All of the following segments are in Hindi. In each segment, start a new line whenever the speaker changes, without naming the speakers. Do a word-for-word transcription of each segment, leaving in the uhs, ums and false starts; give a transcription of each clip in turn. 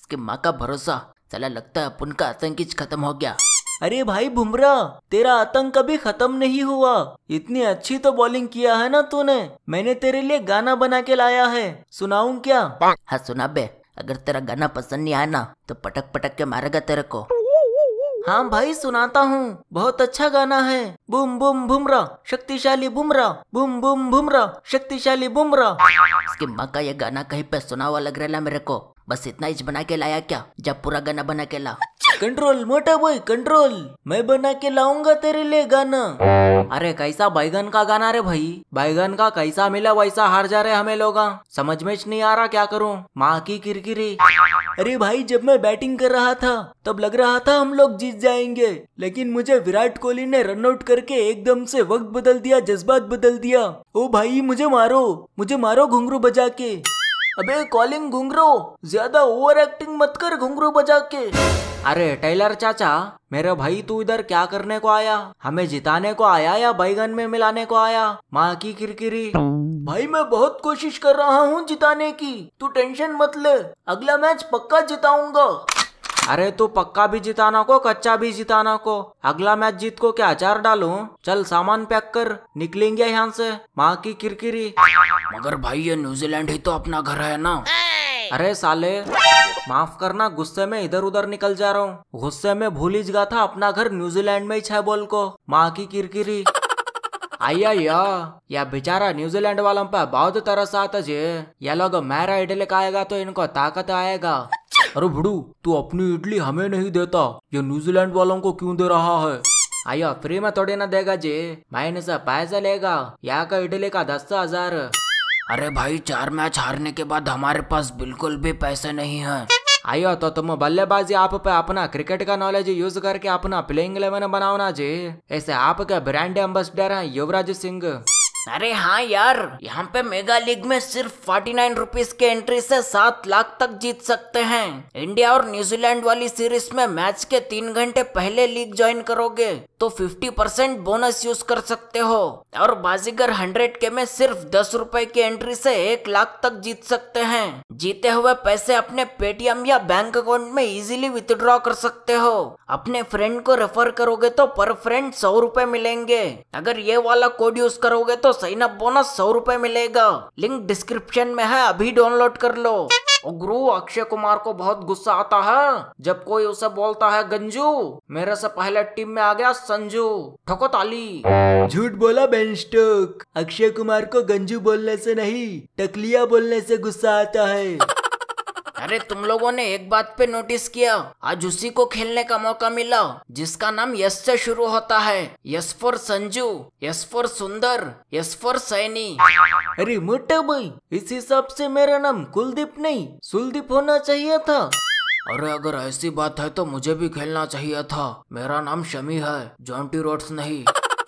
इसकी माँ का भरोसा, चला लगता है अपन का आतंक खत्म हो गया।
अरे भाई बुमराह, तेरा आतंक कभी खत्म नहीं हुआ। इतनी अच्छी तो बॉलिंग किया है ना तूने। मैंने तेरे लिए गाना बना के लाया है, सुनाऊं क्या?
हाँ सुना बे, अगर तेरा गाना पसंद नहीं आया ना तो पटक पटक के मारेगा तेरे को।
हाँ भाई सुनाता हूँ, बहुत अच्छा गाना है। बुम बुम बुमराह शक्तिशाली बुमराह, बुम बुम बुमराह शक्तिशाली बुमराह।
इसकी माँ का ये गाना कहीं पे सुना हुआ लग रहा है मेरे को। बस इतना ही बना के लाया क्या? जब पूरा गाना बना के ला।
कंट्रोल मोटा बॉय कंट्रोल, मैं बना के लाऊंगा तेरे लिए गाना। अरे कैसा बैगन का गाना रे भाई, बैगन का कैसा मिला वैसा हार जा रहे हमें लोग। समझ में नहीं आ रहा क्या करूं, माँ की किरकिरी। अरे भाई जब मैं बैटिंग कर रहा था तब लग रहा था हम लोग जीत जाएंगे, लेकिन मुझे विराट कोहली ने रन आउट करके एकदम से वक्त बदल दिया, जज्बात बदल दिया। ओ भाई मुझे मारो, मुझे मारो घुंघरू बजा के। अबे कॉलिंग घुंघरू, ज्यादा ओवर एक्टिंग मत कर घुंघरू बजा के। अरे टेलर चाचा, मेरे भाई तू इधर क्या करने को आया? हमें जिताने को आया या बैगन में मिलाने को आया? माँ की किरकिरी। भाई मैं बहुत कोशिश कर रहा हूँ जिताने की, तू टेंशन मत ले, अगला मैच पक्का जिताऊंगा। अरे तू पक्का भी जिताना को कच्चा भी जिताना को, अगला मैच जीत को क्या अचार डालूं? चल सामान पैक कर, निकलेंगे यहाँ से। माँ की किरकिरी।
मगर भाई ये न्यूजीलैंड ही तो अपना घर है ना।
अरे साले माफ करना, गुस्से में इधर उधर निकल जा रहा हूँ। गुस्से में भूल ही गया था अपना घर न्यूजीलैंड में ही छह बोल को। माँ की किरकिरी। आया या या बेचारा न्यूजीलैंड वालों पे बहुत तरस आता जे, ये लोग मेरा इडली खाएगा तो इनको ताकत आएगा। अरे बुड़ू, तू अपनी इडली हमें नहीं देता, ये न्यूजीलैंड वालों को क्यों दे रहा है? आया फ्री में थोड़ी ना देगा जी, महीने से पैसा लेगा, यहाँ का इडली का दस हजार।
अरे भाई चार मैच हारने के बाद हमारे पास बिल्कुल भी पैसे नहीं है।
आयो तो तुम बल्लेबाजी आप पे अपना क्रिकेट का नॉलेज यूज करके अपना प्लेइंग इलेवन बनाओ ना जी। ऐसे आपके ब्रांड एम्बेसडर हैं युवराज सिंह।
अरे हाँ यार, यहाँ पे मेगा लीग में सिर्फ फोर्टी नाइन रुपीस के एंट्री से सात लाख तक जीत सकते हैं। इंडिया और न्यूजीलैंड वाली सीरीज में मैच के तीन घंटे पहले लीग ज्वाइन करोगे तो फिफ्टी परसेंट बोनस यूज कर सकते हो, और बाजीगर हंड्रेड के में सिर्फ दस रुपए की एंट्री से एक लाख तक जीत सकते हैं। जीते हुए पैसे अपने पेटीएम या बैंक अकाउंट में इजीली विथड्रॉ कर सकते हो। अपने फ्रेंड को रेफर करोगे तो पर फ्रेंड सौ रुपए मिलेंगे। अगर ये वाला कोड यूज करोगे तो साइन अप बोनस सौ रुपए मिलेगा। लिंक डिस्क्रिप्शन में है, अभी डाउनलोड कर लो। और गुरु अक्षय कुमार को बहुत गुस्सा आता है जब कोई उसे बोलता है गंजू, मेरे से पहले टीम में आ गया संजू। ठोको ताली।
झूठ बोला बेंस्टोक, अक्षय कुमार को गंजू बोलने से नहीं टकलिया बोलने से गुस्सा आता है।
अरे तुम लोगों ने एक बात पे नोटिस किया, आज उसी को खेलने का मौका मिला जिसका नाम यस से शुरू होता है। Yes for Sanju, yes for Sundar, yes for Saini.
अरे मोटा भाई, इस हिसाब से मेरा नाम कुलदीप नहीं सुलदीप होना चाहिए था।
अरे अगर ऐसी बात है तो मुझे भी खेलना चाहिए था, मेरा नाम शमी है, जॉन्टी रोड्स नहीं।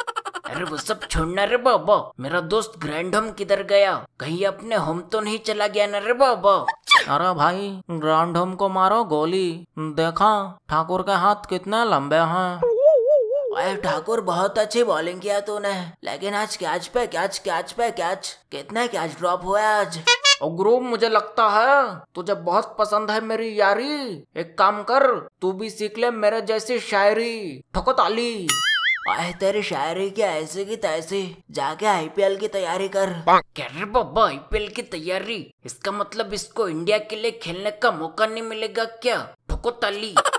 अरे वो सब छोड़ना रे बाबा, मेरा दोस्त ग्रैंड होम किधर गया? कहीं अपने होम तो नहीं चला गया ना रे बाबा?
अरे भाई ग्रैंड होम को मारो गोली, देखा ठाकुर के हाथ कितने लंबे हैं।
अरे ठाकुर बहुत अच्छी बॉलिंग किया तूने, लेकिन आज कैच पे कैच कैच पे कैच, कितने कैच ड्रॉप हुए आज?
और ग्रुप मुझे लगता है तुझे बहुत पसंद है मेरी यारी, एक काम कर तू भी सीख ले मेरे जैसी शायरी। ठोको ताली।
अरे तेरी शायरी क्या ऐसी की तैसी, जाके आईपीएल की तैयारी कर।
क्या रे बाबा आईपीएल की तैयारी?
इसका मतलब इसको इंडिया के लिए खेलने का मौका नहीं मिलेगा क्या? ठोको ताली।